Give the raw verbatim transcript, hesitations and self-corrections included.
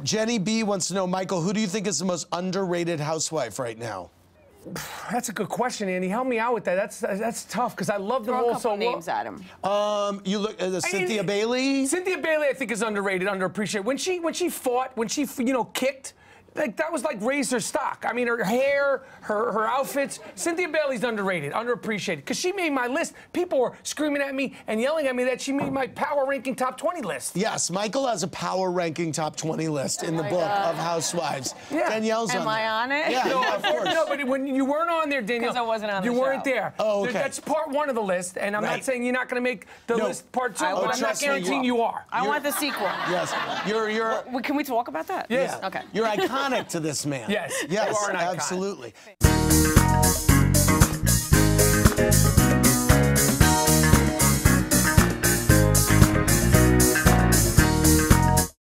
Jenny B wants to know, Michael, who do you think is the most underrated housewife right now? That's a good question, Andy. Help me out with that. That's that's tough because I love them all so well. Names at him. Um, you look at uh, Cynthia I, Bailey. Cynthia Bailey, I think, is underrated, underappreciated. When she when she fought, when she you know kicked. Like, that was like raised her stock. I mean, her hair, her, her outfits. Cynthia Bailey's underrated, underappreciated. Because she made my list. People were screaming at me and yelling at me that she made my power ranking top twenty list. Yes, Michael has a power ranking top twenty list in the oh book God. of Housewives. Yeah. Danielle's Am on I there. on it? Yeah, no, yeah, of course. No, but when you weren't on there, Danielle. Because I wasn't on the You show. weren't there. Oh, okay. That's part one of the list, and I'm right. not saying you're not going to make the no. list part two, I but want, I'm not guaranteeing you, you are. I you're, want the sequel. Yes. You're, you're... Well, can we talk about that? Yes. Yeah. Okay. You're iconic to this man. Yes. Yes, You are an icon. absolutely.